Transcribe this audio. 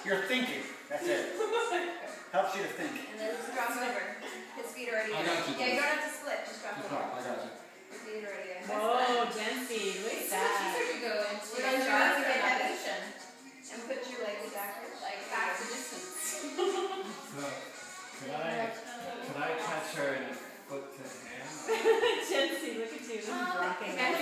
You're thinking. That's it. Helps you to think. And then just drop over. His feet are already in. Yeah, you don't have to split. Just drop over. I got you. His feet are already in. Whoa, Jency, look at that. Where you go into the shots of elevation. And put your legs backwards. Like back to distance. Could I catch her in a foot to hand? Jency, look at you. Rocking.